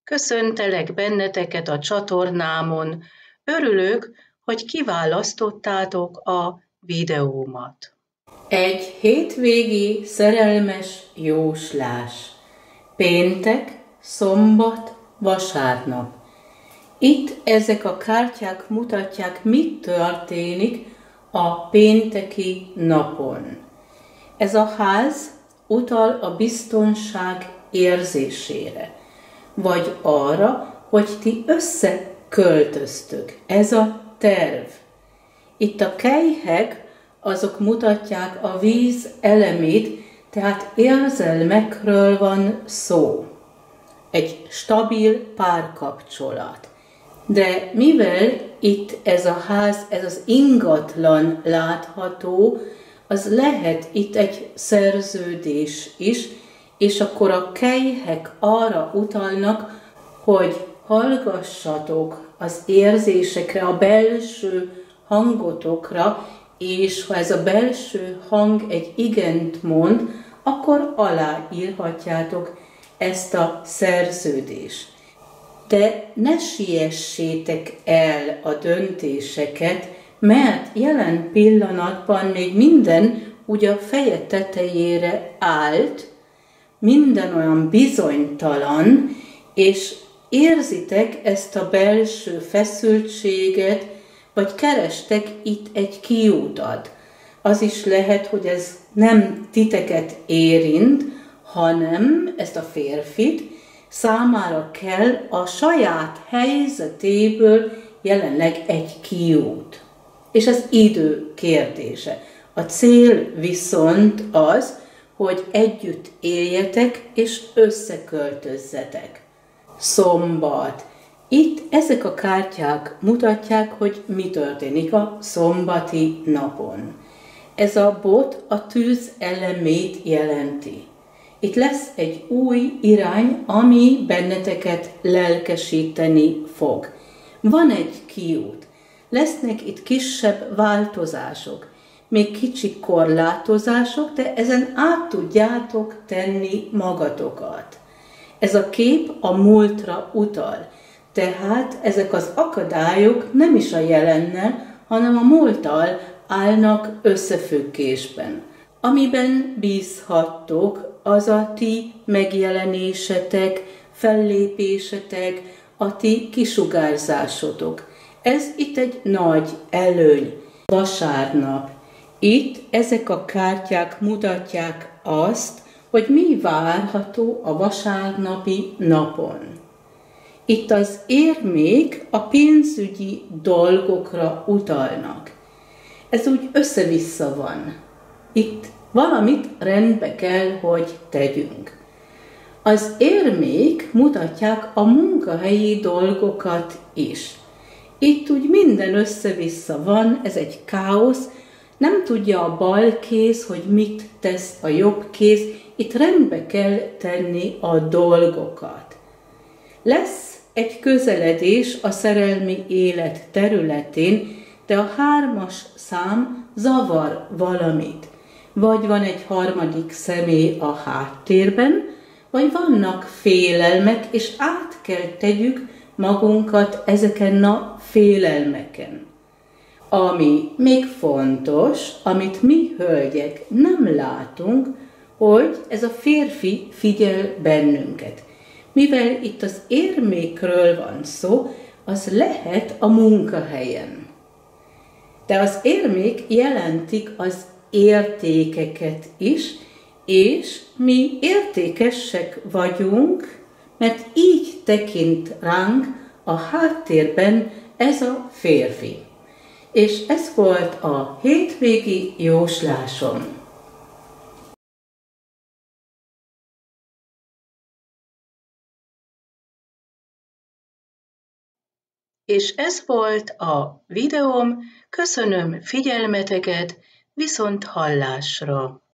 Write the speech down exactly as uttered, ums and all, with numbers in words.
Köszöntelek benneteket a csatornámon. Örülök, hogy kiválasztottátok a videómat. Egy hétvégi szerelmes jóslás. Péntek, szombat, vasárnap. Itt ezek a kártyák mutatják, mit történik a pénteki napon. Ez a ház utal a biztonság érzésére, vagy arra, hogy ti összeköltöztök. Ez a terv. Itt a kelyhek, azok mutatják a víz elemét, tehát érzelmekről van szó. Egy stabil párkapcsolat. De mivel itt ez a ház, ez az ingatlan látható, az lehet itt egy szerződés is, és akkor a kelyhek arra utalnak, hogy hallgassatok az érzésekre, a belső hangotokra, és ha ez a belső hang egy igent mond, akkor aláírhatjátok ezt a szerződést. De ne siessétek el a döntéseket, mert jelen pillanatban még minden ugye a feje tetejére állt, minden olyan bizonytalan, és érzitek ezt a belső feszültséget, vagy kerestek itt egy kiutat. Az is lehet, hogy ez nem titeket érint, hanem ezt a férfit számára kell a saját helyzetéből jelenleg egy kiút. És ez idő kérdése. A cél viszont az, hogy együtt éljetek és összeköltözzetek. Szombat. Itt ezek a kártyák mutatják, hogy mi történik a szombati napon. Ez a bot a tűz elemét jelenti. Itt lesz egy új irány, ami benneteket lelkesíteni fog. Van egy kiút. Lesznek itt kisebb változások, még kicsi korlátozások, de ezen át tudjátok tenni magatokat. Ez a kép a múltra utal. Tehát ezek az akadályok nem is a jelennel, hanem a múlttal állnak összefüggésben. Amiben bízhattok, az a ti megjelenésetek, fellépésetek, a ti kisugárzásotok. Ez itt egy nagy előny. Vasárnap. Itt ezek a kártyák mutatják azt, hogy mi várható a vasárnapi napon. Itt az érmék a pénzügyi dolgokra utalnak. Ez úgy össze-vissza van. Itt valamit rendbe kell, hogy tegyünk. Az érmék mutatják a munkahelyi dolgokat is. Itt úgy minden össze-vissza van, ez egy káosz, nem tudja a bal kéz, hogy mit tesz a jobb kéz, itt rendbe kell tenni a dolgokat. Lesz egy közeledés a szerelmi élet területén, de a hármas szám zavar valamit. Vagy van egy harmadik személy a háttérben, vagy vannak félelmek, és át kell tegyük magunkat ezeken a félelmeken. Ami még fontos, amit mi hölgyek nem látunk, hogy ez a férfi figyel bennünket. Mivel itt az érmékről van szó, az lehet a munkahelyen. De az érmék jelentik az értékeket is, és mi értékesek vagyunk, mert így tekint ránk a háttérben ez a férfi. És ez volt a hétvégi jóslásom. És ez volt a videóm, köszönöm figyelmeteket, viszont hallásra!